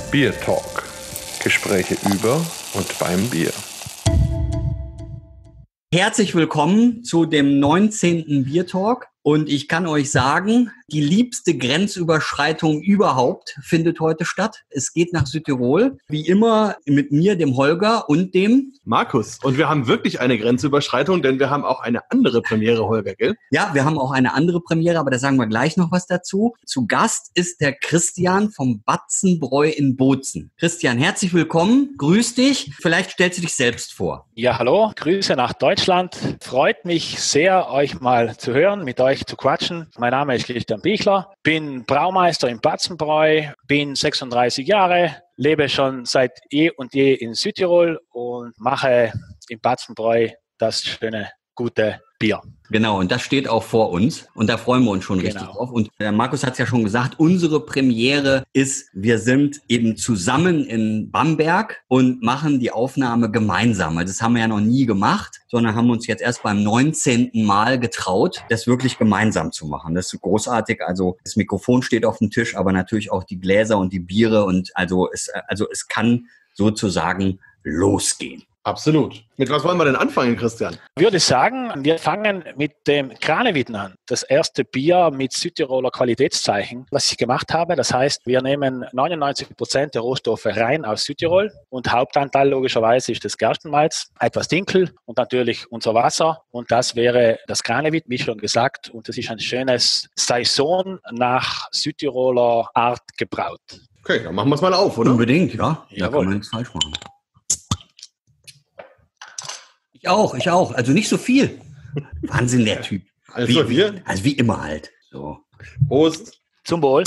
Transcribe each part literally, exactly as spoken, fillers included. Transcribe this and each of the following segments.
Beer Talk. Gespräche über und beim Bier. Herzlich willkommen zu dem neunzehnten Beer Talk. Und ich kann euch sagen, die liebste Grenzüberschreitung überhaupt findet heute statt. Es geht nach Südtirol, wie immer mit mir, dem Holger und dem Markus. Und wir haben wirklich eine Grenzüberschreitung, denn wir haben auch eine andere Premiere, Holger, gell? Ja, wir haben auch eine andere Premiere, aber da sagen wir gleich noch was dazu. Zu Gast ist der Christian vom Batzenbräu in Bozen. Christian, herzlich willkommen, grüß dich. Vielleicht stellst du dich selbst vor. Ja, hallo, Grüße nach Deutschland. Freut mich sehr, euch mal zu hören, mit euch zu quatschen. Mein Name ist Christian Bichler, bin Braumeister im Batzenbräu, bin sechsunddreißig Jahre, lebe schon seit eh und je in Südtirol und mache im Batzenbräu das schöne, gute Bier. Genau, und das steht auch vor uns und da freuen wir uns schon Genau. richtig drauf. Und der Markus hat es ja schon gesagt, unsere Premiere ist, wir sind eben zusammen in Bamberg und machen die Aufnahme gemeinsam. Also das haben wir ja noch nie gemacht, sondern haben uns jetzt erst beim neunzehnten Mal getraut, das wirklich gemeinsam zu machen. Das ist großartig. Also das Mikrofon steht auf dem Tisch, aber natürlich auch die Gläser und die Biere und also es, also es kann sozusagen losgehen. Absolut. Mit was wollen wir denn anfangen, Christian? Ich würde sagen, wir fangen mit dem Kranevitten an. Das erste Bier mit Südtiroler Qualitätszeichen, was ich gemacht habe. Das heißt, wir nehmen neunundneunzig Prozent der Rohstoffe rein aus Südtirol und Hauptanteil logischerweise ist das Gerstenmalz, etwas Dinkel und natürlich unser Wasser. Und das wäre das Kranevitten, wie schon gesagt. Und das ist ein schönes Saison nach Südtiroler Art gebraut. Okay, dann machen wir es mal auf, oder? Unbedingt, ja. Da Jawohl. kann man nichts falsch machen. Ich auch, ich auch. Also nicht so viel. Wahnsinn, der Typ. Also wie, wir? Also wie immer halt. So. Prost. Zum Wohl.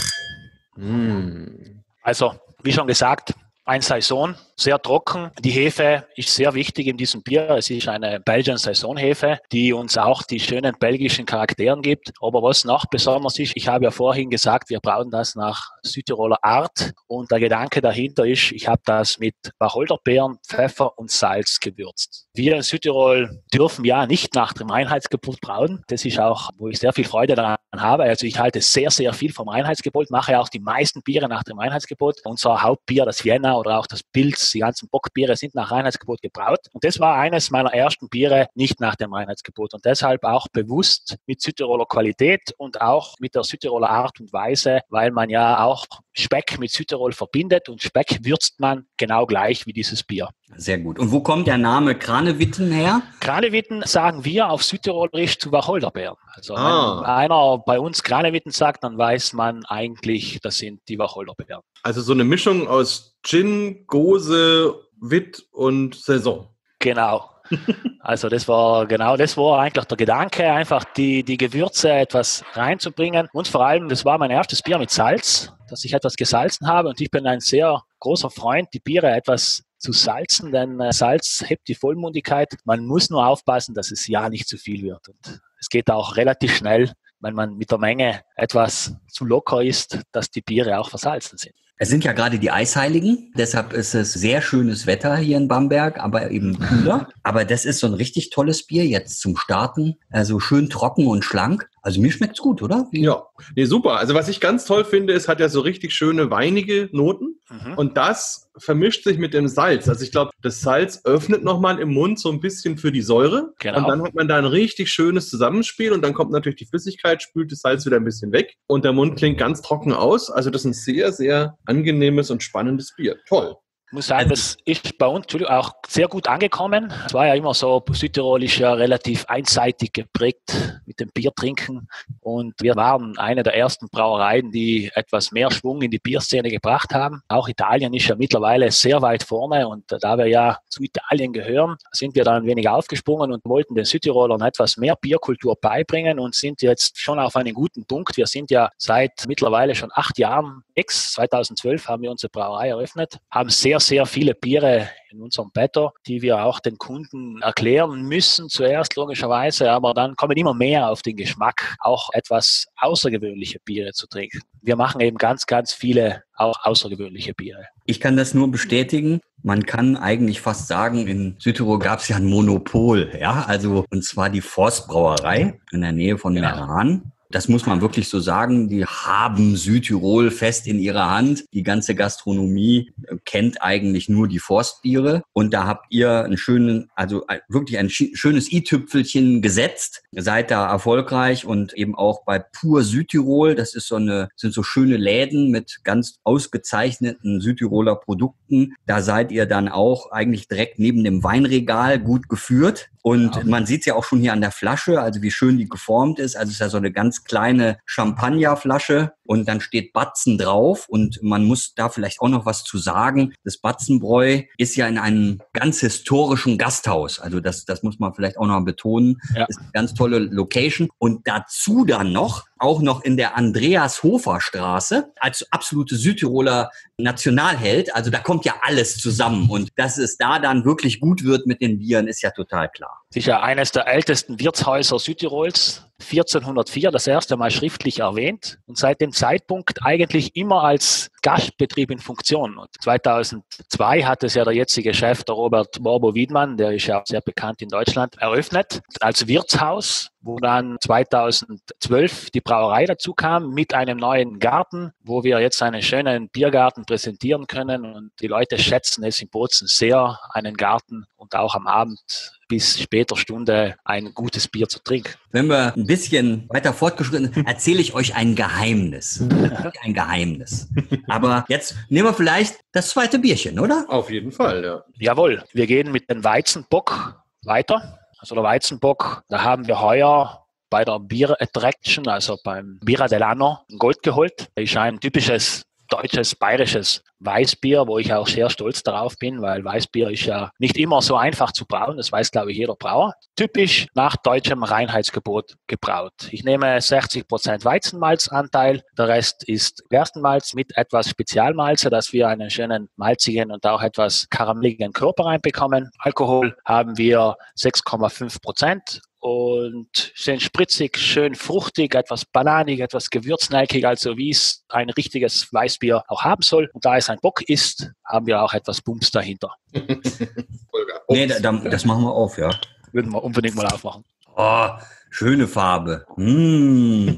Mm. Also, wie schon gesagt, ein Saison, sehr trocken. Die Hefe ist sehr wichtig in diesem Bier. Es ist eine Belgian Saisonhefe, die uns auch die schönen belgischen Charakteren gibt. Aber was noch besonders ist, ich habe ja vorhin gesagt, wir brauen das nach Südtiroler Art. Und der Gedanke dahinter ist, ich habe das mit Wacholderbeeren, Pfeffer und Salz gewürzt. Wir in Südtirol dürfen ja nicht nach dem Reinheitsgebot brauen. Das ist auch, wo ich sehr viel Freude daran habe. Also ich halte sehr, sehr viel vom Reinheitsgebot, mache auch die meisten Biere nach dem Reinheitsgebot. Unser Hauptbier, das Vienna oder auch das Pilz, die ganzen Bockbiere sind nach Reinheitsgebot gebraut. Und das war eines meiner ersten Biere nicht nach dem Reinheitsgebot. Und deshalb auch bewusst mit Südtiroler Qualität und auch mit der Südtiroler Art und Weise, weil man ja auch Speck mit Südtirol verbindet und Speck würzt man genau gleich wie dieses Bier. Sehr gut. Und wo kommt der Name Kranevitten her? Kranevitten sagen wir auf Südtirolerisch zu Wacholderbeeren. Also Ah. wenn einer bei uns Kranevitten sagt, dann weiß man eigentlich, das sind die Wacholderbeeren. Also so eine Mischung aus Gin, Gose, Witt und Saison. Genau. Also das war genau, das war eigentlich der Gedanke, einfach die, die Gewürze etwas reinzubringen. Und vor allem, das war mein erstes Bier mit Salz, dass ich etwas gesalzen habe. Und ich bin ein sehr großer Freund, die Biere etwas zu salzen, denn äh, Salz hebt die Vollmundigkeit. Man muss nur aufpassen, dass es ja nicht zu viel wird. Und es geht auch relativ schnell, wenn man mit der Menge etwas zu locker ist, dass die Biere auch versalzen sind. Es sind ja gerade die Eisheiligen, deshalb ist es sehr schönes Wetter hier in Bamberg, aber eben kühler. Aber das ist so ein richtig tolles Bier jetzt zum Starten, also schön trocken und schlank. Also mir schmeckt's gut, oder? Wie? Ja, nee, super. Also was ich ganz toll finde, es hat ja so richtig schöne weinige Noten Mhm. und das vermischt sich mit dem Salz. Also ich glaube, das Salz öffnet nochmal im Mund so ein bisschen für die Säure Genau. und dann hat man da ein richtig schönes Zusammenspiel und dann kommt natürlich die Flüssigkeit, spült das Salz wieder ein bisschen weg und der Mund klingt ganz trocken aus. Also das ist ein sehr, sehr angenehmes und spannendes Bier. Toll. Ich muss sagen, das ist bei uns auch sehr gut angekommen. Es war ja immer so, Südtirol ist ja relativ einseitig geprägt mit dem Biertrinken. Und wir waren eine der ersten Brauereien, die etwas mehr Schwung in die Bierszene gebracht haben. Auch Italien ist ja mittlerweile sehr weit vorne. Und da wir ja zu Italien gehören, sind wir dann ein wenig aufgesprungen und wollten den Südtirolern etwas mehr Bierkultur beibringen und sind jetzt schon auf einen guten Punkt. Wir sind ja seit mittlerweile schon acht Jahren ex. zweitausendzwölf haben wir unsere Brauerei eröffnet, haben sehr, sehr viele Biere in unserem Better, die wir auch den Kunden erklären müssen, zuerst logischerweise, aber dann kommen immer mehr auf den Geschmack, auch etwas außergewöhnliche Biere zu trinken. Wir machen eben ganz, ganz viele auch außergewöhnliche Biere. Ich kann das nur bestätigen. Man kann eigentlich fast sagen, in Südtirol gab es ja ein Monopol, ja, also und zwar die Forstbrauerei in der Nähe von Genau. Meran. Das muss man wirklich so sagen. Die haben Südtirol fest in ihrer Hand. Die ganze Gastronomie kennt eigentlich nur die Forstbiere. Und da habt ihr einen schönen, also wirklich ein schönes i-Tüpfelchen gesetzt. Seid da erfolgreich und eben auch bei Pur Südtirol. Das ist so eine, sind so schöne Läden mit ganz ausgezeichneten Südtiroler Produkten. Da seid ihr dann auch eigentlich direkt neben dem Weinregal gut geführt. Und ja. Man sieht es ja auch schon hier an der Flasche, also wie schön die geformt ist. Also es ist ja so eine ganz kleine Champagnerflasche und dann steht Batzen drauf und man muss da vielleicht auch noch was zu sagen. Das Batzenbräu ist ja in einem ganz historischen Gasthaus. Also das, das muss man vielleicht auch noch betonen. Ja. Ist eine ganz tolle Location. Und dazu dann noch, auch noch in der Andreas-Hofer-Straße als absolute Südtiroler Nationalheld. Also da kommt ja alles zusammen. Und dass es da dann wirklich gut wird mit den Bieren, ist ja total klar. Sicher eines der ältesten Wirtshäuser Südtirols, vierzehnhundertvier, das erste Mal schriftlich erwähnt und seit dem Zeitpunkt eigentlich immer als Gastbetrieb in Funktion. Und zweitausendzwei hat es ja der jetzige Chef, der Robert Borbo-Wiedmann, der ist ja sehr bekannt in Deutschland, eröffnet als Wirtshaus, wo dann zweitausendzwölf die Brauerei dazu kam mit einem neuen Garten, wo wir jetzt einen schönen Biergarten präsentieren können und die Leute schätzen es in Bozen sehr, einen Garten und auch am Abend bis später Stunde ein gutes Bier zu trinken. Wenn wir ein bisschen weiter fortgeschritten sind, erzähle ich euch ein Geheimnis. Ein Geheimnis. Aber jetzt nehmen wir vielleicht das zweite Bierchen, oder? Auf jeden Fall, ja. Jawohl, wir gehen mit dem Weizenbock weiter. Also der Weizenbock, da haben wir heuer bei der Bier Attraction, also beim Birra dell'Anno, Gold geholt. Das ist ein typisches deutsches, bayerisches Weißbier, wo ich auch sehr stolz darauf bin, weil Weißbier ist ja nicht immer so einfach zu brauen. Das weiß, glaube ich, jeder Brauer. Typisch nach deutschem Reinheitsgebot gebraut. Ich nehme sechzig Prozent Weizenmalzanteil. Der Rest ist Gerstenmalz mit etwas Spezialmalze, dass wir einen schönen malzigen und auch etwas karamelligen Körper reinbekommen. Alkohol haben wir sechs Komma fünf Prozent. Und schön spritzig, schön fruchtig, etwas bananig, etwas gewürznelkig, also wie es ein richtiges Weißbier auch haben soll. Und da es ein Bock ist, haben wir auch etwas Bums dahinter. Nee, da, da, das machen wir auf, ja. Würden wir unbedingt mal aufmachen. Oh, schöne Farbe. Mm.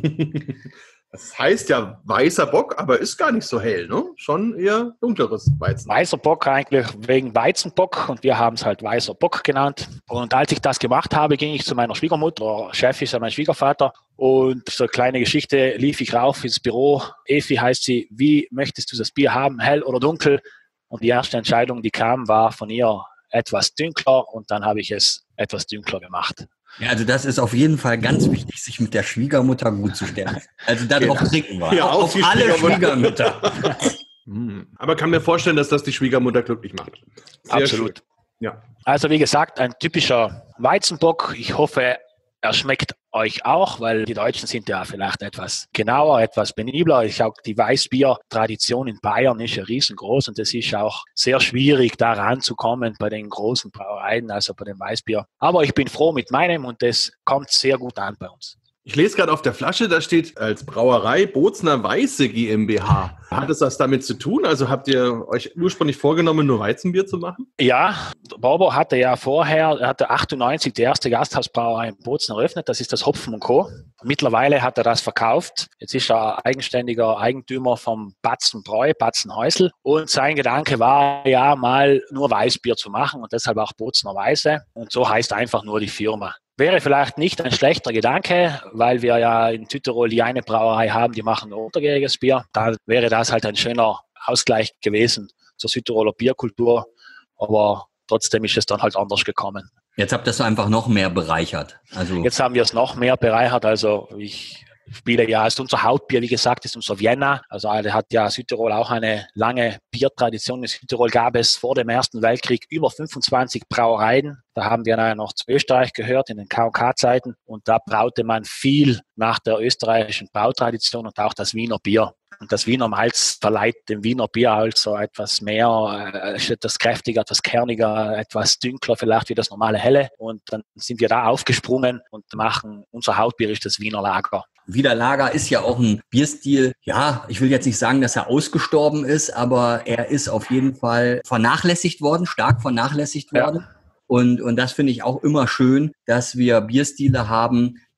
Das heißt ja weißer Bock, aber ist gar nicht so hell, ne? Schon eher dunkleres Weizen. Weißer Bock eigentlich wegen Weizenbock und wir haben es halt weißer Bock genannt. Und als ich das gemacht habe, ging ich zu meiner Schwiegermutter, Chef ist ja mein Schwiegervater, und so eine kleine Geschichte, lief ich rauf ins Büro. Efi heißt sie, wie möchtest du das Bier haben, hell oder dunkel? Und die erste Entscheidung, die kam, war von ihr etwas dunkler und dann habe ich es etwas dunkler gemacht. Ja, also das ist auf jeden Fall ganz wichtig, sich mit der Schwiegermutter gut zu stellen. Also darauf genau. Trinken wir. Ja, auf auf alle Schwiegermutter. Schwiegermutter. Aber kann mir vorstellen, dass das die Schwiegermutter glücklich macht. Sehr Absolut. Schön. Ja. Also wie gesagt, ein typischer Weizenbock. Ich hoffe, er schmeckt euch auch, weil die Deutschen sind ja vielleicht etwas genauer, etwas penibler. Ich auch die Weißbier-Tradition in Bayern ist ja riesengroß und es ist auch sehr schwierig, da ranzukommen bei den großen Brauereien, also bei dem Weißbier. Aber ich bin froh mit meinem und das kommt sehr gut an bei uns. Ich lese gerade auf der Flasche, da steht als Brauerei Bozner Weiße GmbH. Hat es was damit zu tun? Also habt ihr euch ursprünglich vorgenommen, nur Weizenbier zu machen? Ja, Borbo hatte ja vorher, er hatte achtundneunzig die erste Gasthausbrauerei in Bozen eröffnet. Das ist das Hopfen und Co. Mittlerweile hat er das verkauft. Jetzt ist er eigenständiger Eigentümer vom Batzenbräu, Batzenhäusl. Und sein Gedanke war ja mal nur Weißbier zu machen und deshalb auch Bozner Weiße. Und so heißt einfach nur die Firma. Wäre vielleicht nicht ein schlechter Gedanke, weil wir ja in Südtirol die eine Brauerei haben, die machen nur untergäriges Bier. Da wäre das halt ein schöner Ausgleich gewesen zur Südtiroler Bierkultur. Aber trotzdem ist es dann halt anders gekommen. Jetzt habt ihr es einfach noch mehr bereichert. Also Jetzt haben wir es noch mehr bereichert. Also ich spiele ja, ist unser Hauptbier, wie gesagt, ist unser Vienna. Also da hat ja Südtirol auch eine lange Biertradition. In Südtirol gab es vor dem Ersten Weltkrieg über fünfundzwanzig Brauereien. Da haben wir dann noch zu Österreich gehört in den K und K-Zeiten. Und da braute man viel nach der österreichischen Brautradition und auch das Wiener Bier. Und das Wiener Malz verleiht dem Wiener Bier also etwas mehr, äh, etwas kräftiger, etwas kerniger, etwas dünkler vielleicht wie das normale Helle. Und dann sind wir da aufgesprungen und machen, unser Hauptbier ist das Wiener Lager. Wiener Lager ist ja auch ein Bierstil, ja, ich will jetzt nicht sagen, dass er ausgestorben ist, aber er ist auf jeden Fall vernachlässigt worden, stark vernachlässigt worden. Ja. Und, und das finde ich auch immer schön, dass wir Bierstile haben,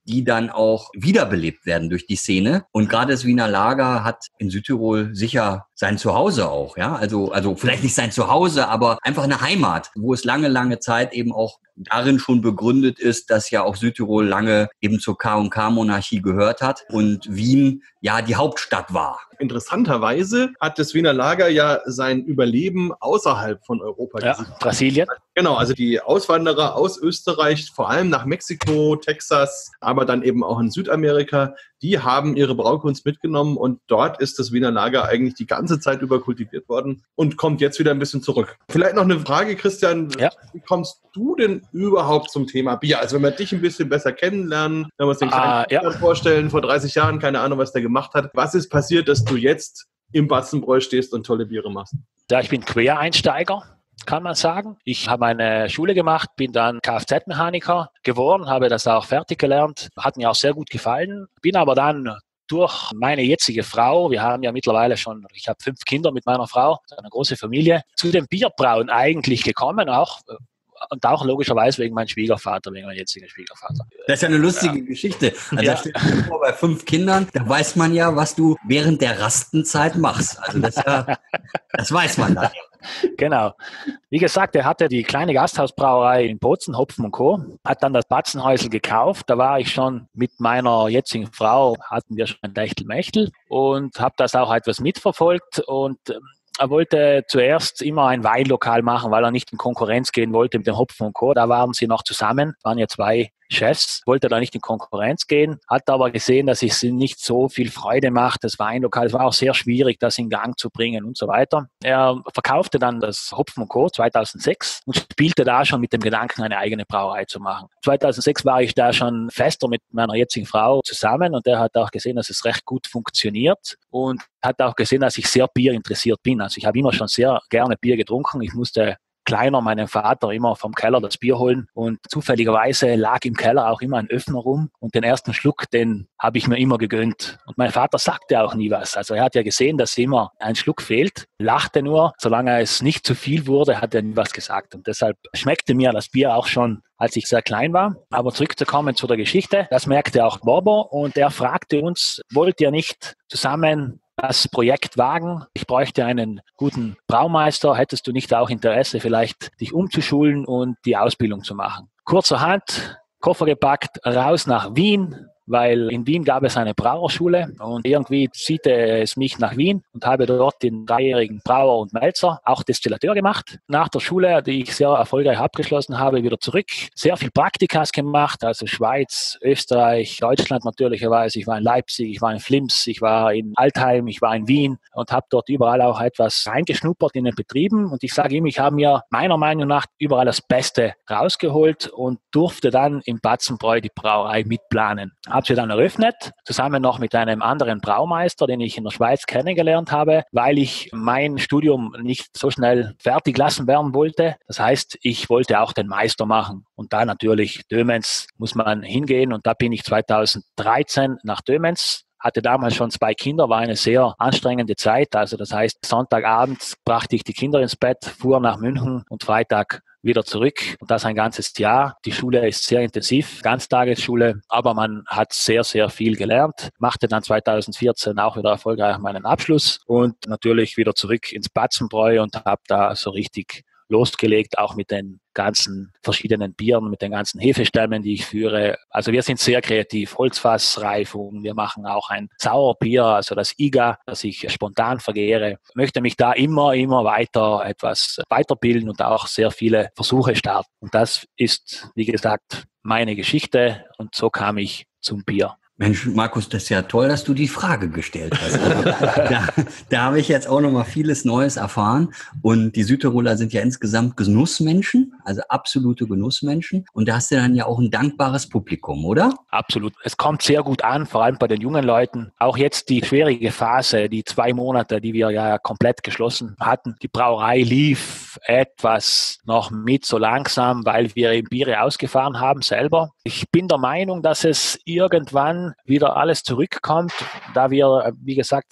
die dann auch wiederbelebt werden durch die Szene. Und gerade das Wiener Lager hat in Südtirol sicher sein Zuhause auch, ja. Also, also vielleicht nicht sein Zuhause, aber einfach eine Heimat, wo es lange, lange Zeit eben auch darin schon begründet ist, dass ja auch Südtirol lange eben zur K und K-Monarchie gehört hat und Wien ja die Hauptstadt war. Interessanterweise hat das Wiener Lager ja sein Überleben außerhalb von Europa Ja, gesichert. Brasilien. Genau, also die Auswanderer aus Österreich, vor allem nach Mexiko, Texas, aber dann eben auch in Südamerika, die haben ihre Braukunst mitgenommen und dort ist das Wiener Lager eigentlich die ganze Zeit über kultiviert worden und kommt jetzt wieder ein bisschen zurück. Vielleicht noch eine Frage, Christian. Ja. Wie kommst du denn überhaupt zum Thema Bier? Also wenn wir dich ein bisschen besser kennenlernen, wenn wir uns den kleinen Ah, ja. Christian vorstellen, vor dreißig Jahren, keine Ahnung, was der gemacht hat. Was ist passiert, dass du jetzt im Batzenbräu stehst und tolle Biere machst? Ja, ich bin Quereinsteiger, kann man sagen. Ich habe eine Schule gemacht, bin dann Kfz-Mechaniker geworden, habe das auch fertig gelernt, hat mir auch sehr gut gefallen, bin aber dann durch meine jetzige Frau, wir haben ja mittlerweile schon, ich habe fünf Kinder mit meiner Frau, eine große Familie, zu dem Bierbrauen eigentlich gekommen, auch und auch logischerweise wegen meinem Schwiegervater, wegen meinem jetzigen Schwiegervater. Das ist ja eine lustige Ja. Geschichte. Also Ja. da steht vor, bei fünf Kindern, da weiß man ja, was du während der Rastenzeit machst. Also das, ist ja, das weiß man dann. Genau. Wie gesagt, er hatte die kleine Gasthausbrauerei in Bozen, Hopfen und Co., hat dann das Batzenhäusl gekauft. Da war ich schon mit meiner jetzigen Frau, hatten wir schon ein Techtelmechtel und habe das auch etwas mitverfolgt und er wollte zuerst immer ein Weinlokal machen, weil er nicht in Konkurrenz gehen wollte mit dem Hopfen und Co. Da waren sie noch zusammen, waren ja zwei Chefs, wollte da nicht in Konkurrenz gehen, hat aber gesehen, dass es nicht so viel Freude macht, das Weinlokal. Es war auch sehr schwierig, das in Gang zu bringen und so weiter. Er verkaufte dann das Hopfen und Co. zweitausendsechs und spielte da schon mit dem Gedanken, eine eigene Brauerei zu machen. zweitausendsechs war ich da schon fester mit meiner jetzigen Frau zusammen und er hat auch gesehen, dass es recht gut funktioniert und hat auch gesehen, dass ich sehr bierinteressiert bin. Also ich habe immer schon sehr gerne Bier getrunken. Ich musste kleiner meinem Vater immer vom Keller das Bier holen und zufälligerweise lag im Keller auch immer ein Öffner rum und den ersten Schluck, den habe ich mir immer gegönnt. Und mein Vater sagte auch nie was. Also er hat ja gesehen, dass immer ein Schluck fehlt, lachte nur. Solange es nicht zu viel wurde, hat er nie was gesagt. Und deshalb schmeckte mir das Bier auch schon, als ich sehr klein war. Aber zurückzukommen zu der Geschichte, das merkte auch Bobo und er fragte uns, wollt ihr nicht zusammen das Projekt wagen? Ich bräuchte einen guten Braumeister. Hättest du nicht auch Interesse, vielleicht dich umzuschulen und die Ausbildung zu machen? Kurzerhand, Koffer gepackt, raus nach Wien, weil in Wien gab es eine Brauerschule und irgendwie zieht es mich nach Wien und habe dort den dreijährigen Brauer und Melzer, auch Destillateur gemacht. Nach der Schule, die ich sehr erfolgreich abgeschlossen habe, wieder zurück. Sehr viel Praktikas gemacht, also Schweiz, Österreich, Deutschland natürlicherweise. Ich war in Leipzig, ich war in Flims, ich war in Altheim, ich war in Wien und habe dort überall auch etwas reingeschnuppert in den Betrieben. Und ich sage ihm, ich habe mir meiner Meinung nach überall das Beste rausgeholt und durfte dann im Batzenbräu die Brauerei mitplanen. Habe sie dann eröffnet, zusammen noch mit einem anderen Braumeister, den ich in der Schweiz kennengelernt habe, weil ich mein Studium nicht so schnell fertig lassen werden wollte. Das heißt, ich wollte auch den Meister machen. Und da natürlich Dömens muss man hingehen. Und da bin ich zweitausenddreizehn nach Dömens. Hatte damals schon zwei Kinder, war eine sehr anstrengende Zeit. Also das heißt, Sonntagabend brachte ich die Kinder ins Bett, fuhr nach München und Freitag wieder zurück und das ein ganzes Jahr. Die Schule ist sehr intensiv, Ganztagesschule, aber man hat sehr, sehr viel gelernt. Machte dann zweitausendvierzehn auch wieder erfolgreich meinen Abschluss und natürlich wieder zurück ins Batzenbräu und habe da so richtig losgelegt, auch mit den ganzen verschiedenen Bieren, mit den ganzen Hefestämmen, die ich führe. Also wir sind sehr kreativ. Holzfassreifung, wir machen auch ein Sauerbier, also das I G A, das ich spontan vergehre. Ich möchte mich da immer, immer weiter etwas weiterbilden und auch sehr viele Versuche starten. Und das ist, wie gesagt, meine Geschichte und so kam ich zum Bier. Mensch, Markus, das ist ja toll, dass du die Frage gestellt hast. Also, da, da habe ich jetzt auch nochmal vieles Neues erfahren. Und die Südtiroler sind ja insgesamt Genussmenschen, also absolute Genussmenschen. Und da hast du dann ja auch ein dankbares Publikum, oder? Absolut. Es kommt sehr gut an, vor allem bei den jungen Leuten. Auch jetzt die schwierige Phase, die zwei Monate, die wir ja komplett geschlossen hatten. Die Brauerei lief etwas noch mit so langsam, weil wir eben Biere ausgefahren haben selber. Ich bin der Meinung, dass es irgendwann wieder alles zurückkommt, da wir, wie gesagt,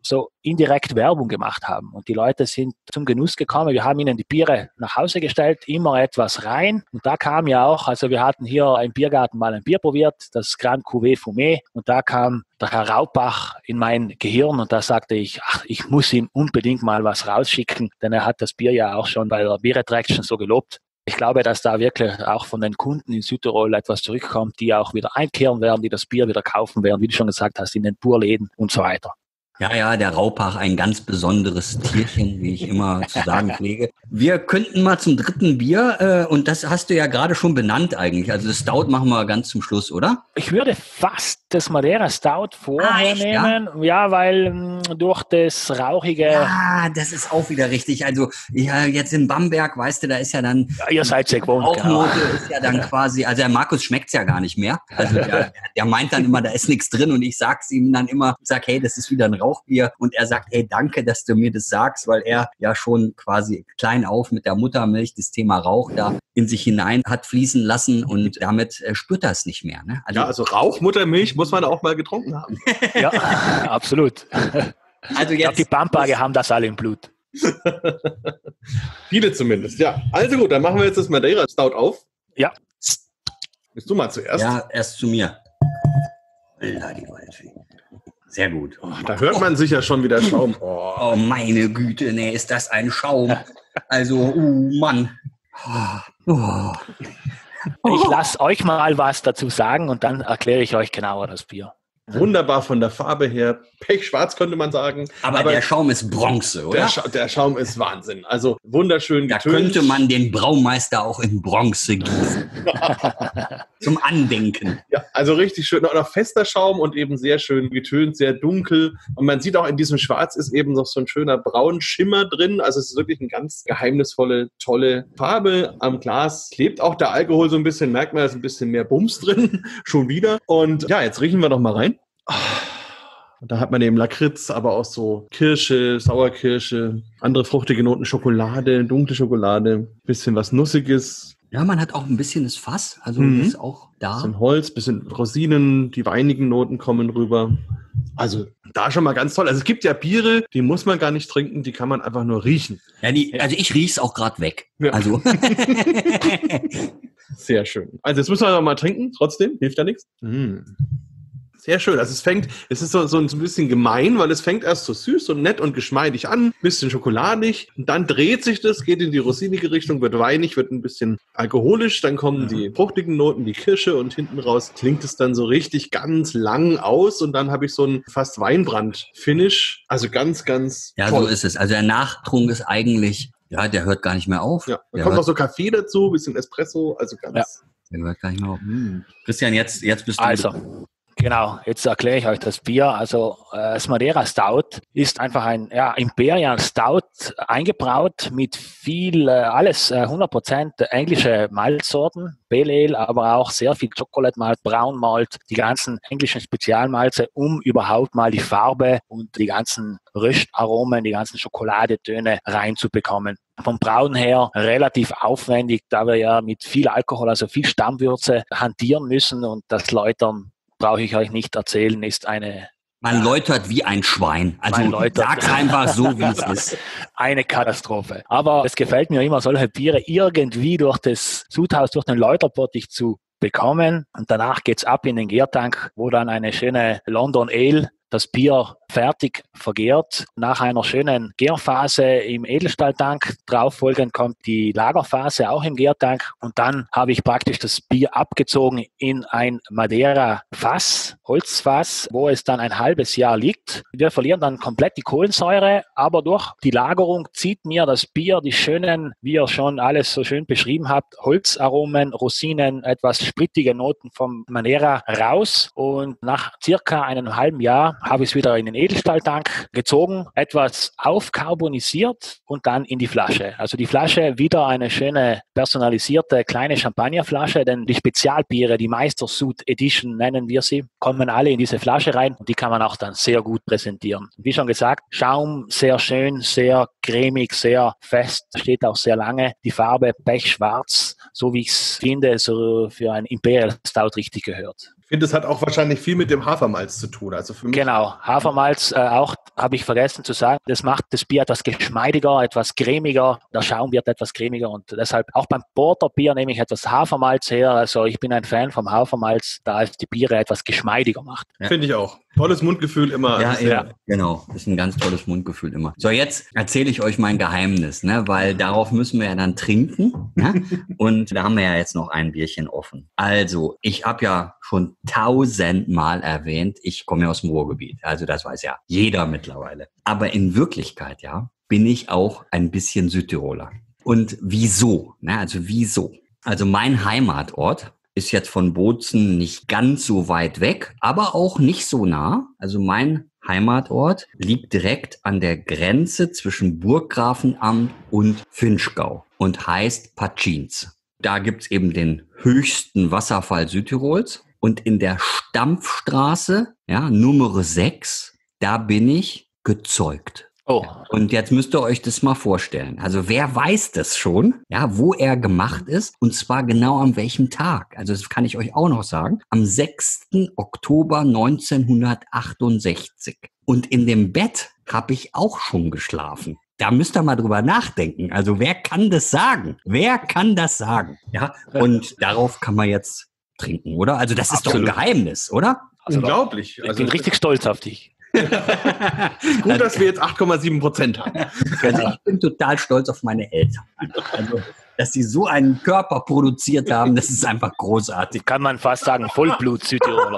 so indirekt Werbung gemacht haben. Und die Leute sind zum Genuss gekommen. Wir haben ihnen die Biere nach Hause gestellt, immer etwas rein. Und da kam ja auch, also wir hatten hier im Biergarten mal ein Bier probiert, das Grand Cuvée Fumé. Und da kam der Herr Raupach in mein Gehirn und da sagte ich, ach, ich muss ihm unbedingt mal was rausschicken, denn er hat das Bier ja auch schon bei der Beer Attraction so gelobt. Ich glaube, dass da wirklich auch von den Kunden in Südtirol etwas zurückkommt, die auch wieder einkehren werden, die das Bier wieder kaufen werden, wie du schon gesagt hast, in den Purläden und so weiter. Ja, ja, der Raupach, ein ganz besonderes Tierchen, wie ich immer zu sagen pflege. Wir könnten mal zum dritten Bier, äh, und das hast du ja gerade schon benannt eigentlich. Also das Stout machen wir ganz zum Schluss, oder? Ich würde fast das Madeira Stout vorher ah, echt, nehmen, ja, ja weil mh, durch das rauchige... Ja, das ist auch wieder richtig. Also ja, jetzt in Bamberg, weißt du, da ist ja dann... Ja, ihr seid sehr gewohnt, Rauchnote genau. ist ja dann quasi... Also der Markus schmeckt's ja gar nicht mehr. Also der, der meint dann immer, da ist nichts drin und ich sag's ihm dann immer, ich sag, hey, das ist wieder ein Rauchbier und er sagt, hey, danke, dass du mir das sagst, weil er ja schon quasi klein auf mit der Muttermilch das Thema Rauch da in sich hinein hat fließen lassen und damit äh, spürt er es nicht mehr. Ne? Also, ja, also Rauchmuttermilch muss man auch mal getrunken haben. Ja, absolut. Also jetzt, ich glaube, die Bamberger haben das alle im Blut. Viele zumindest, ja. Also gut, dann machen wir jetzt das Madeira Stout auf. Ja. Bist du mal zuerst? Ja, erst zu mir. Alter, die Waldfee. Sehr gut. Oh, da hört man sich ja schon wieder Schaum. Oh. oh, meine Güte, nee, ist das ein Schaum. Also, oh Mann. Oh. Ich lasse euch mal was dazu sagen und dann erkläre ich euch genauer das Bier. Wunderbar von der Farbe her. Pechschwarz könnte man sagen. Aber, Aber der Schaum ist Bronze, oder? Der, Scha- der Schaum ist Wahnsinn. Also wunderschön getönt. Da könnte man den Braumeister auch in Bronze gießen. Zum Andenken. Ja, also richtig schön. Auch noch fester Schaum und eben sehr schön getönt, sehr dunkel. Und man sieht auch, in diesem Schwarz ist eben noch so ein schöner Braunschimmer drin. Also es ist wirklich eine ganz geheimnisvolle, tolle Farbe. Am Glas klebt auch der Alkohol so ein bisschen. Merkt man, da ist ein bisschen mehr Bums drin. Schon wieder. Und ja, jetzt riechen wir noch mal rein. Und da hat man eben Lakritz, aber auch so Kirsche, Sauerkirsche, andere fruchtige Noten, Schokolade, dunkle Schokolade, bisschen was Nussiges. Ja, man hat auch ein bisschen das Fass, also Mhm. ist auch da. Bisschen Holz, bisschen Rosinen, die weinigen Noten kommen rüber. Also da schon mal ganz toll. Also es gibt ja Biere, die muss man gar nicht trinken, die kann man einfach nur riechen. Ja, die, also ich riech's auch gerade weg. Ja. Also sehr schön. Also jetzt müssen wir noch mal trinken, trotzdem, hilft ja nichts. Mm. Sehr schön. Also es fängt, es ist so, so ein bisschen gemein, weil es fängt erst so süß und nett und geschmeidig an, bisschen schokoladig und dann dreht sich das, geht in die rosinige Richtung, wird weinig, wird ein bisschen alkoholisch, dann kommen die fruchtigen Noten, die Kirsche und hinten raus klingt es dann so richtig ganz lang aus und dann habe ich so ein fast Weinbrand-Finish. Also ganz, ganz ja, toll. so ist es. Also der Nachtrunk ist eigentlich, ja, der hört gar nicht mehr auf. Ja, da der kommt hört, noch so Kaffee dazu, bisschen Espresso, also ganz... Ja. Der hört gar nicht mehr auf. Hm. Christian, jetzt, jetzt bist du... Also, genau, jetzt erkläre ich euch das Bier. Also äh, das Madeira Stout ist einfach ein ja, Imperial Stout eingebraut mit viel, äh, alles äh, hundert Prozent englische Malzsorten, Pale Ale, aber auch sehr viel Chocolate Malt, Brown Malt, die ganzen englischen Spezialmalze, um überhaupt mal die Farbe und die ganzen Röstaromen, die ganzen Schokoladetöne reinzubekommen. Vom Brauen her relativ aufwendig, da wir ja mit viel Alkohol, also viel Stammwürze hantieren müssen und das Läutern brauche ich euch nicht erzählen, ist eine... Man ja, läutert wie ein Schwein. Also sag's einfach so, wie es ist. Eine Katastrophe. Aber es gefällt mir immer, solche Biere irgendwie durch das Sudhaus, durch den Läuterbottich zu bekommen. Und danach geht's ab in den Gärtank, wo dann eine schöne London Ale das Bier fertig vergärt. Nach einer schönen Gärphase im Edelstahltank drauf folgend kommt die Lagerphase auch im Gärtank und dann habe ich praktisch das Bier abgezogen in ein Madeira-Fass, Holzfass, wo es dann ein halbes Jahr liegt. Wir verlieren dann komplett die Kohlensäure, aber durch die Lagerung zieht mir das Bier die schönen, wie ihr schon alles so schön beschrieben habt, Holzaromen, Rosinen, etwas sprittige Noten vom Madeira raus und nach circa einem halben Jahr habe ich es wieder in den Edelstahltank gezogen, etwas aufkarbonisiert und dann in die Flasche. Also die Flasche wieder eine schöne personalisierte kleine Champagnerflasche, denn die Spezialbiere, die Meistersud Edition nennen wir sie, kommen alle in diese Flasche rein und die kann man auch dann sehr gut präsentieren. Wie schon gesagt, Schaum sehr schön, sehr cremig, sehr fest, steht auch sehr lange. Die Farbe pechschwarz, so wie ich es finde, so für ein Imperial Stout richtig gehört. finde, das hat auch wahrscheinlich viel mit dem Hafermalz zu tun. Also für mich Genau, Hafermalz äh, auch, habe ich vergessen zu sagen, das macht das Bier etwas geschmeidiger, etwas cremiger, der Schaum wird etwas cremiger und deshalb auch beim Porterbier nehme ich etwas Hafermalz her. Also ich bin ein Fan vom Hafermalz, da es die Biere etwas geschmeidiger macht. Ja. Finde ich auch. Tolles Mundgefühl immer. Ja, also, ja, genau. Das ist ein ganz tolles Mundgefühl immer. So, jetzt erzähle ich euch mein Geheimnis, ne? Weil darauf müssen wir ja dann trinken. Ne? Und da haben wir ja jetzt noch ein Bierchen offen. Also, ich habe ja schon tausendmal erwähnt, ich komme ja aus dem Ruhrgebiet. Also das weiß ja jeder mittlerweile. Aber in Wirklichkeit, ja, bin ich auch ein bisschen Südtiroler. Und wieso? Ne? Also wieso? Also mein Heimatort ist jetzt von Bozen nicht ganz so weit weg, aber auch nicht so nah. Also mein Heimatort liegt direkt an der Grenze zwischen Burggrafenamt und Vinschgau und heißt Patschins. Da gibt's eben den höchsten Wasserfall Südtirols und in der Stampfstraße, ja, Nummer sechs, da bin ich gezeugt. Oh. Und jetzt müsst ihr euch das mal vorstellen. Also wer weiß das schon, ja, wo er gemacht ist und zwar genau an welchem Tag. Also das kann ich euch auch noch sagen. Am sechsten Oktober neunzehnhundertachtundsechzig. Und in dem Bett habe ich auch schon geschlafen. Da müsst ihr mal drüber nachdenken. Also wer kann das sagen? Wer kann das sagen? Ja, und darauf kann man jetzt trinken, oder? Also das ist Absolut. doch ein Geheimnis, oder? Also unglaublich. Ich Also, bin richtig stolz auf dich. gut, dass wir jetzt acht Komma sieben Prozent haben. Also ich bin total stolz auf meine Eltern. Also, dass sie so einen Körper produziert haben, das ist einfach großartig. Kann man fast sagen, Vollblut-Südtiroler.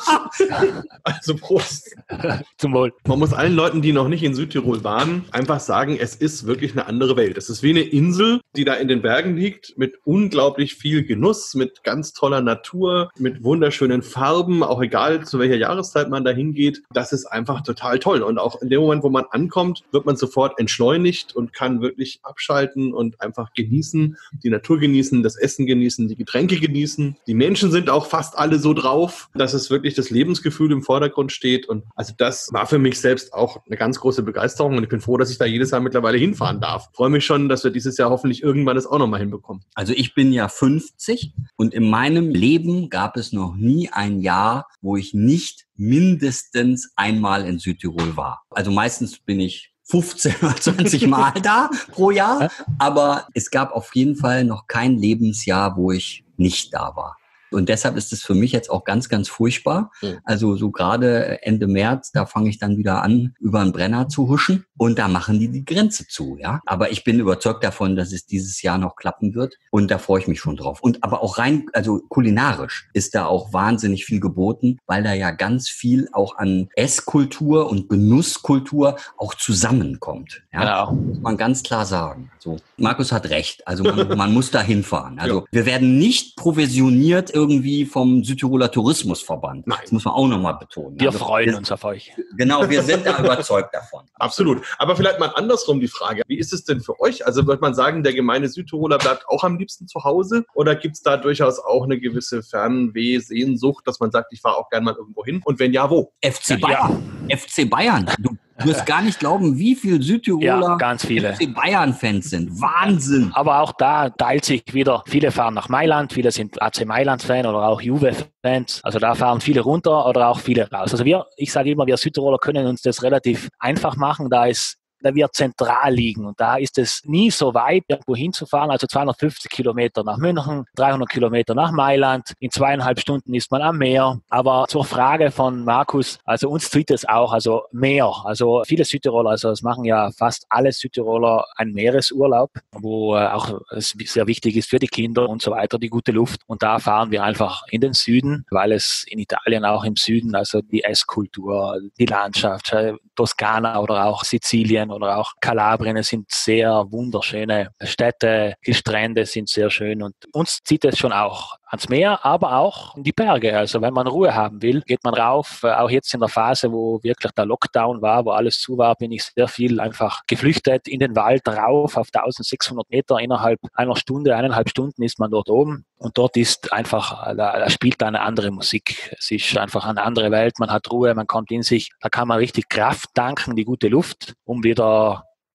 Also Prost. Zum Wohl. Man muss allen Leuten, die noch nicht in Südtirol waren, einfach sagen, es ist wirklich eine andere Welt. Es ist wie eine Insel, die da in den Bergen liegt, mit unglaublich viel Genuss, mit ganz toller Natur, mit wunderschönen Farben, auch egal zu welcher Jahreszeit man da hingeht. Das ist einfach total toll. Und auch in dem Moment, wo man ankommt, wird man sofort entschleunigt und kann wirklich abschalten und einfach genießen, die Natur genießen, das Essen genießen, die Getränke genießen. Die Menschen sind auch fast alle so drauf, dass es wirklich das Lebensgefühl im Vordergrund steht. Und also das war für mich selbst auch eine ganz große Begeisterung. Und ich bin froh, dass ich da jedes Jahr mittlerweile hinfahren darf. Ich freue mich schon, dass wir dieses Jahr hoffentlich irgendwann das auch nochmal hinbekommen. Also ich bin ja fünfzig und in meinem Leben gab es noch nie ein Jahr, wo ich nicht mindestens einmal in Südtirol war. Also meistens bin ich fünfzehn oder zwanzig Mal da pro Jahr, aber es gab auf jeden Fall noch kein Lebensjahr, wo ich nicht da war. Und deshalb ist es für mich jetzt auch ganz, ganz furchtbar. Mhm. Also so gerade Ende März, da fange ich dann wieder an, über einen Brenner zu huschen und da machen die die Grenze zu, ja. Aber ich bin überzeugt davon, dass es dieses Jahr noch klappen wird und da freue ich mich schon drauf. Und aber auch rein, also kulinarisch ist da auch wahnsinnig viel geboten, weil da ja ganz viel auch an Esskultur und Genusskultur auch zusammenkommt. Ja? Genau. Muss man ganz klar sagen. Also Markus hat recht. Also man, man muss da hinfahren. Also ja. Wir werden nicht provisioniert irgendwie vom Südtiroler Tourismusverband. Nein. Das muss man auch nochmal betonen. Wir also, freuen wir, uns auf euch. Genau, wir sind da überzeugt davon. Absolut. Aber vielleicht mal andersrum die Frage. Wie ist es denn für euch? Also würde man sagen, der gemeine Südtiroler bleibt auch am liebsten zu Hause? Oder gibt es da durchaus auch eine gewisse Fernweh-Sehnsucht, dass man sagt, ich fahre auch gerne mal irgendwo hin? Und wenn ja, wo? F C Bayern. Ja. F C Bayern. Du Du wirst gar nicht glauben, wie viele Südtiroler ja, ganz viele F C Bayern-Fans sind. Wahnsinn! Aber auch da teilt sich wieder, viele fahren nach Mailand, viele sind A C Mailand-Fan oder auch Juve-Fans. Also da fahren viele runter oder auch viele raus. Also wir, ich sage immer, wir Südtiroler können uns das relativ einfach machen, da ist da wir zentral liegen. Und da ist es nie so weit, irgendwo hinzufahren. Also zweihundertfünfzig Kilometer nach München, dreihundert Kilometer nach Mailand. In zweieinhalb Stunden ist man am Meer. Aber zur Frage von Markus, also uns zieht es auch, also Meer. Also viele Südtiroler, also es machen ja fast alle Südtiroler einen Meeresurlaub, wo auch es sehr wichtig ist für die Kinder und so weiter, die gute Luft. Und da fahren wir einfach in den Süden, weil es in Italien auch im Süden, also die Esskultur, die Landschaft, Toskana oder auch Sizilien oder auch Kalabrien, es sind sehr wunderschöne Städte, die Strände sind sehr schön und uns zieht es schon auch ans Meer, aber auch in die Berge. Also wenn man Ruhe haben will, geht man rauf. Auch jetzt in der Phase, wo wirklich der Lockdown war, wo alles zu war, bin ich sehr viel einfach geflüchtet in den Wald rauf auf eintausendsechshundert Meter. Innerhalb einer Stunde, eineinhalb Stunden ist man dort oben und dort ist einfach, da, da spielt eine andere Musik. Es ist einfach eine andere Welt. Man hat Ruhe, man kommt in sich. Da kann man richtig Kraft tanken, die gute Luft, um wieder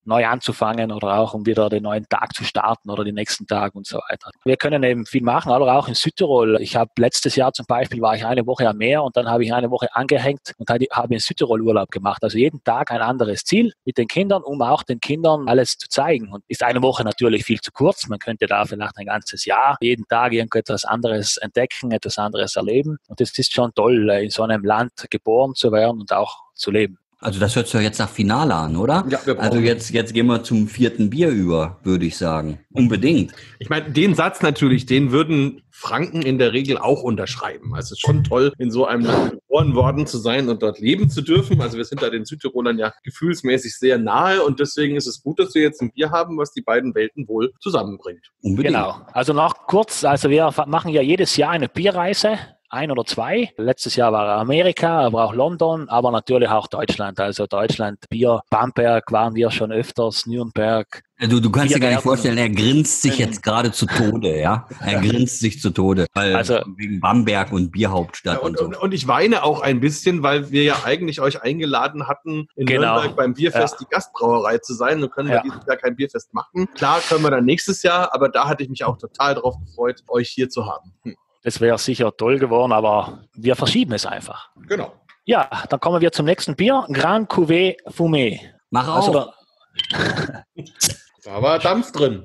neu anzufangen oder auch um wieder den neuen Tag zu starten oder den nächsten Tag und so weiter. Wir können eben viel machen, aber auch in Südtirol. Ich habe letztes Jahr zum Beispiel, war ich eine Woche am Meer und dann habe ich eine Woche angehängt und habe in Südtirol Urlaub gemacht. Also jeden Tag ein anderes Ziel mit den Kindern, um auch den Kindern alles zu zeigen. Und ist eine Woche natürlich viel zu kurz. Man könnte da vielleicht ein ganzes Jahr jeden Tag irgendetwas anderes entdecken, etwas anderes erleben. Und es ist schon toll, in so einem Land geboren zu werden und auch zu leben. Also das hört sich doch jetzt nach Finale an, oder? Ja, wir brauchen- Also jetzt, jetzt gehen wir zum vierten Bier über, würde ich sagen. Unbedingt. Ich meine, den Satz natürlich, den würden Franken in der Regel auch unterschreiben. Also es ist schon toll, in so einem Land geboren worden zu sein und dort leben zu dürfen. Also wir sind da den Südtirolern ja gefühlsmäßig sehr nahe und deswegen ist es gut, dass wir jetzt ein Bier haben, was die beiden Welten wohl zusammenbringt. Unbedingt. Genau. Also noch kurz, also wir machen ja jedes Jahr eine Bierreise. Ein oder zwei. Letztes Jahr war Amerika, aber auch London, aber natürlich auch Deutschland. Also Deutschland, Bier, Bamberg waren wir schon öfters, Nürnberg. Du, du kannst dir gar nicht Biergärten. vorstellen, er grinst sich jetzt gerade zu Tode, ja? Er grinst sich zu Tode, weil Also- wegen Bamberg und Bierhauptstadt Ja, und, und so. und, und ich weine auch ein bisschen, weil wir ja eigentlich euch eingeladen hatten, in Genau. Nürnberg beim Bierfest Ja. die Gastbrauerei zu sein. Nun können wir Ja. dieses Jahr kein Bierfest machen. Klar können wir dann nächstes Jahr, aber da hatte ich mich auch total drauf gefreut, euch hier zu haben. Hm. Das wäre sicher toll geworden, aber wir verschieben es einfach. Genau. Ja, dann kommen wir zum nächsten Bier. Grand Cuvée Fumé. Mach auf. Also da, Da war Dampf drin.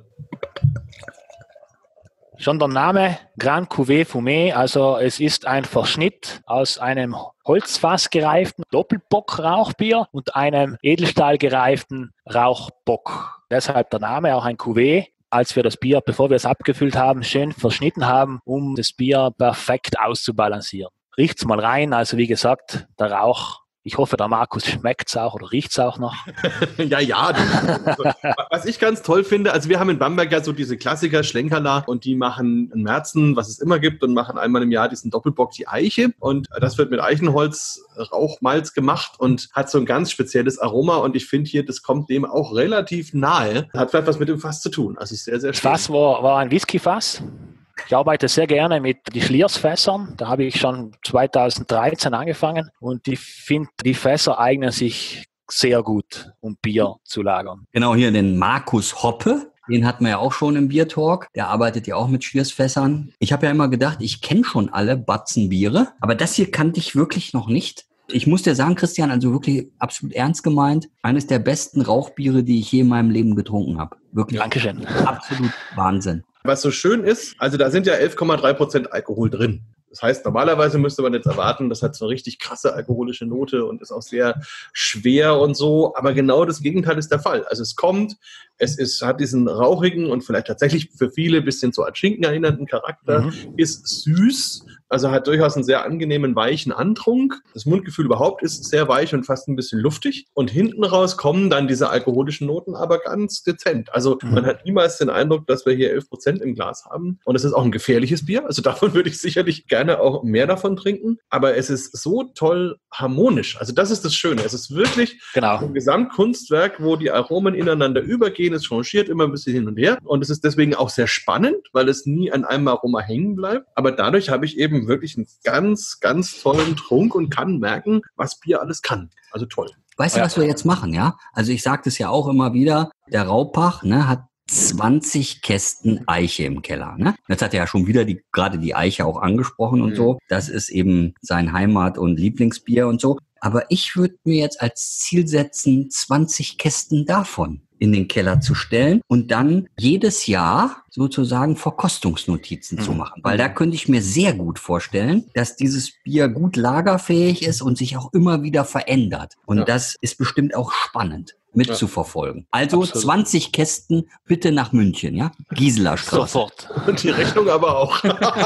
schon der Name Grand Cuvée Fumé, also es ist ein Verschnitt aus einem Holzfass gereiften Doppelbock-Rauchbier und einem Edelstahl gereiften Rauchbock. Deshalb der Name, auch ein Cuvée. Als wir das Bier, bevor wir es abgefüllt haben, schön verschnitten haben, um das Bier perfekt auszubalancieren. Riecht's mal rein, also wie gesagt, der Rauch, ich hoffe, der Markus schmeckt's auch oder riecht's auch noch. Ja, ja. Also, was ich ganz toll finde, also wir haben in Bamberg ja so diese Klassiker, Schlenkerler, und die machen einen Märzen, was es immer gibt, und machen einmal im Jahr diesen Doppelbock, die Eiche. Und das wird mit Eichenholz, Rauchmalz gemacht und hat so ein ganz spezielles Aroma. Und ich finde hier, das kommt dem auch relativ nahe. Hat vielleicht was mit dem Fass zu tun. Also ist sehr, sehr Das schön. Fass war, war ein Whiskyfass. Ich arbeite sehr gerne mit die Schliersfässern. Da habe ich schon zweitausenddreizehn angefangen und ich finde, die Fässer eignen sich sehr gut, um Bier zu lagern. Genau, hier den Markus Hoppe. Den hatten wir ja auch schon im Biertalk. Der arbeitet ja auch mit Schliersfässern. Ich habe ja immer gedacht, ich kenne schon alle Batzenbiere, aber das hier kannte ich wirklich noch nicht. Ich muss dir sagen, Christian, also wirklich absolut ernst gemeint, eines der besten Rauchbiere, die ich je in meinem Leben getrunken habe. Wirklich Dankeschön. absolut Wahnsinn. Was so schön ist, also da sind ja elf Komma drei Prozent Alkohol drin. Das heißt, normalerweise müsste man jetzt erwarten, das hat so eine richtig krasse alkoholische Note und ist auch sehr schwer und so. Aber genau das Gegenteil ist der Fall. Also es kommt, es ist, hat diesen rauchigen und vielleicht tatsächlich für viele ein bisschen so an Schinken erinnernden Charakter, Mhm. ist süß, also hat durchaus einen sehr angenehmen, weichen Antrunk. Das Mundgefühl überhaupt ist sehr weich und fast ein bisschen luftig. Und hinten raus kommen dann diese alkoholischen Noten aber ganz dezent. Also Mhm. man hat niemals den Eindruck, dass wir hier elf Prozent im Glas haben. Und es ist auch ein gefährliches Bier. Also davon würde ich sicherlich gerne auch mehr davon trinken. Aber es ist so toll harmonisch. Also das ist das Schöne. Es ist wirklich Genau. ein Gesamtkunstwerk, wo die Aromen ineinander übergehen. Es changiert immer ein bisschen hin und her. Und es ist deswegen auch sehr spannend, weil es nie an einem Aroma hängen bleibt. Aber dadurch habe ich eben wirklich einen ganz, ganz tollen Trunk und kann merken, was Bier alles kann. Also toll. Weißt du, Ja. was wir jetzt machen, ja? Also ich sage das ja auch immer wieder, der Raupach, ne, hat zwanzig Kästen Eiche im Keller, ne? Jetzt hat er ja schon wieder die, gerade die Eiche auch angesprochen und Mhm. so. Das ist eben sein Heimat- und Lieblingsbier und so. Aber ich würde mir jetzt als Ziel setzen, zwanzig Kästen davon in den Keller zu stellen und dann jedes Jahr sozusagen Verkostungsnotizen Mhm. zu machen. Weil da könnte ich mir sehr gut vorstellen, dass dieses Bier gut lagerfähig ist und sich auch immer wieder verändert. Und Ja. das ist bestimmt auch spannend mitzuverfolgen. Also Absolut. zwanzig Kästen bitte nach München, ja? Gisela Straße. Sofort. Und die Rechnung aber auch.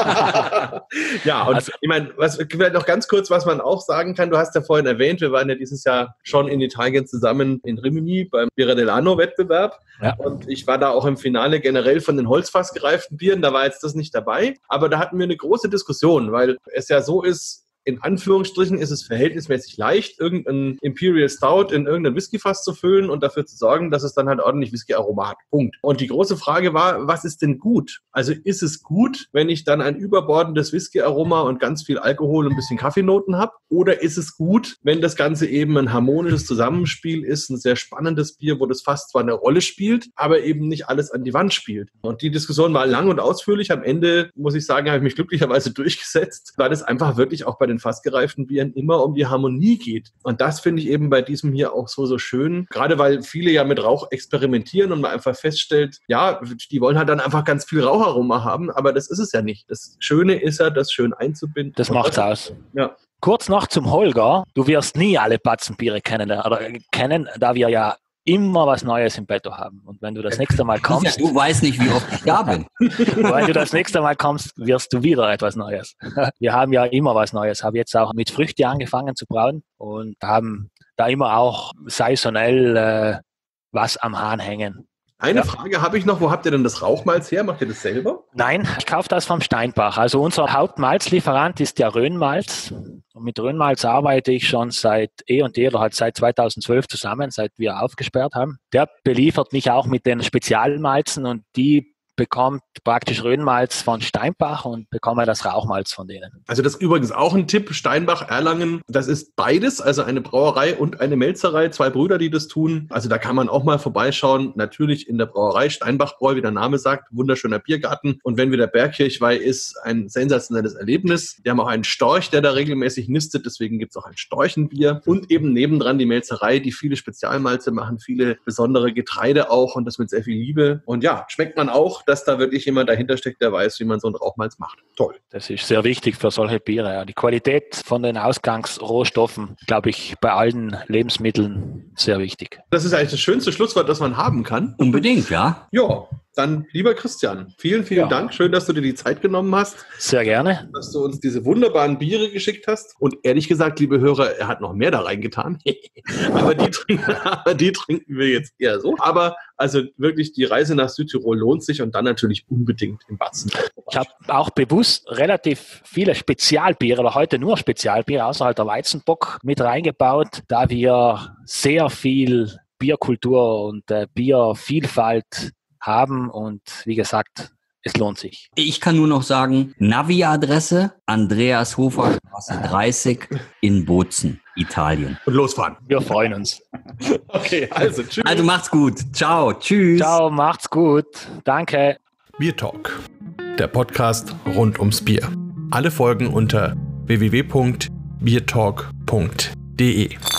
Ja, und Also- ich meine, was, vielleicht noch ganz kurz, was man auch sagen kann. Du hast ja vorhin erwähnt, wir waren ja dieses Jahr schon in Italien zusammen in Rimini beim Birra dell'Anno-Wettbewerb. Ja. Und ich war da auch im Finale generell von den Holzfass gereiften Bieren. Da war jetzt das nicht dabei. Aber da hatten wir eine große Diskussion, weil es ja so ist, in Anführungsstrichen ist es verhältnismäßig leicht, irgendein Imperial Stout in irgendein Whiskyfass zu füllen und dafür zu sorgen, dass es dann halt ordentlich Whisky-Aroma hat. Punkt. Und die große Frage war, was ist denn gut? Also ist es gut, wenn ich dann ein überbordendes Whisky-Aroma und ganz viel Alkohol und ein bisschen Kaffeenoten habe? Oder ist es gut, wenn das Ganze eben ein harmonisches Zusammenspiel ist, ein sehr spannendes Bier, wo das Fass zwar eine Rolle spielt, aber eben nicht alles an die Wand spielt? Und die Diskussion war lang und ausführlich. Am Ende, muss ich sagen, habe ich mich glücklicherweise durchgesetzt, weil es einfach wirklich auch bei den fast gereiften Bieren immer um die Harmonie geht. Und das finde ich eben bei diesem hier auch so, so schön. Gerade weil viele ja mit Rauch experimentieren und man einfach feststellt, ja, die wollen halt dann einfach ganz viel Raucharoma haben, aber das ist es ja nicht. Das Schöne ist ja, das schön einzubinden. Das macht's aus. Ja. Kurz noch zum Holger. Du wirst nie alle Batzenbiere kennen, oder kennen, da wir ja immer was Neues im Petto haben. Und wenn du das nächste Mal kommst... Du weißt nicht, wie oft ich da bin. Wenn du das nächste Mal kommst, wirst du wieder etwas Neues. Wir haben ja immer was Neues. Habe jetzt auch mit Früchte angefangen zu brauen und haben da immer auch saisonell äh, was am Hahn hängen. Eine ja. Frage habe ich noch. Wo habt ihr denn das Rauchmalz her? Macht ihr das selber? Nein, ich kaufe das vom Steinbach. Also unser Hauptmalzlieferant ist der Rhönmalz. Und mit Rhönmalz arbeite ich schon seit eh und je, oder halt seit zweitausendzwölf zusammen, seit wir aufgesperrt haben. Der beliefert mich auch mit den Spezialmalzen und die bekommt praktisch Rhönmalz von Steinbach und bekomme das Rauchmalz von denen. Also das ist übrigens auch ein Tipp, Steinbach, Erlangen, das ist beides, also eine Brauerei und eine Melzerei, zwei Brüder, die das tun. Also da kann man auch mal vorbeischauen, natürlich in der Brauerei Steinbach-Bräu, wie der Name sagt, wunderschöner Biergarten. Und wenn wieder Bergkirchweih ist, ein sensationelles Erlebnis. Wir haben auch einen Storch, der da regelmäßig nistet, deswegen gibt es auch ein Storchenbier. Und eben nebendran die Melzerei, die viele Spezialmalze machen, viele besondere Getreide auch und das mit sehr viel Liebe. Und ja, schmeckt man auch, dass da wirklich jemand dahinter steckt, der weiß, wie man so ein Rauchmalz macht. Toll. Das ist sehr wichtig für solche Biere. Ja. Die Qualität von den Ausgangsrohstoffen, glaube ich, bei allen Lebensmitteln sehr wichtig. Das ist eigentlich das schönste Schlusswort, das man haben kann. Unbedingt, ja. Ja, dann lieber Christian, vielen, vielen ja. Dank. Schön, dass du dir die Zeit genommen hast. Sehr gerne. Dass du uns diese wunderbaren Biere geschickt hast. Und ehrlich gesagt, liebe Hörer, er hat noch mehr da reingetan. aber, die trinken, aber die trinken wir jetzt eher so. Aber also wirklich, die Reise nach Südtirol lohnt sich und dann natürlich unbedingt im Batzen. Ich habe auch bewusst relativ viele Spezialbiere, oder heute nur Spezialbiere, außer halt der Weizenbock mit reingebaut, da wir sehr viel Bierkultur und äh, Biervielfalt haben und wie gesagt, es lohnt sich. Ich kann nur noch sagen, Navi-Adresse Andreas-Hofer-Straße dreißig in Bozen, Italien. Und losfahren. Wir freuen uns. Okay, also tschüss. Also macht's gut. Ciao, tschüss. Ciao, macht's gut. Danke. Bier Talk, der Podcast rund ums Bier. Alle Folgen unter w w w punkt biertalk punkt d e.